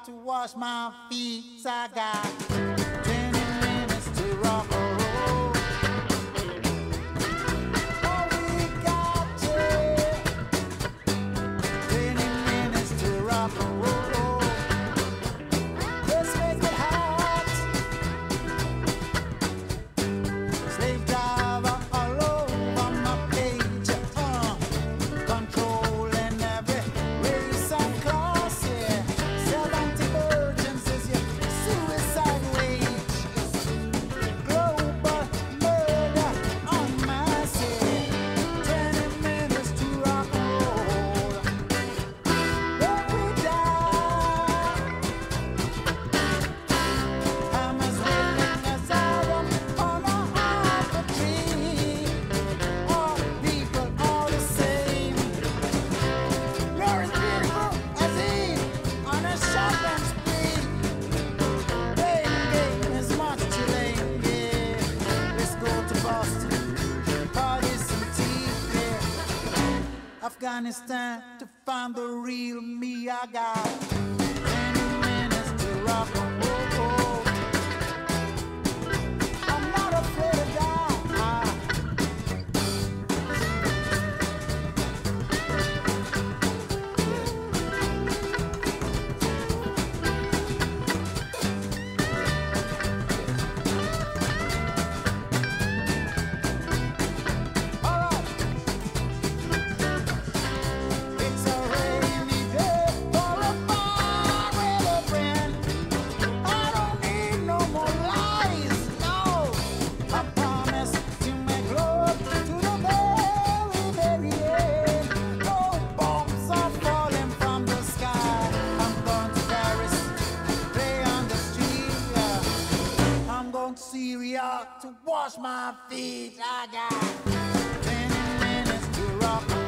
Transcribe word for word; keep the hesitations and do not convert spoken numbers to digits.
to wash my feet. I got twenty minutes to rock and roll. Oh, we got twenty minutes to rock and roll. Let's make it hot. Slave driver all over my page. Uh, controlling every race and class. Yeah. seventy virgins is your suicide wage. Global murder on mass. twenty minutes to rock and roll. When we die, I'm as willing as Adam on a apple tree. All people are the same. You're as beautiful as Eve on a shopping spree. Playing game is much too late. Yeah, let's go to Boston, party some tea. Yeah, Afghanistan to find the real me. I got twenty minutes to rock and roll. I'm not afraid to die. Alright. It's a rainy day for a bar with a friend. I don't need no more lies, no. I promise to make love to the very, very end. No bombs are falling from the sky. I'm going to Paris, play on the street. Yeah. I'm going to Syria to wash my feet. I got twenty minutes to rock and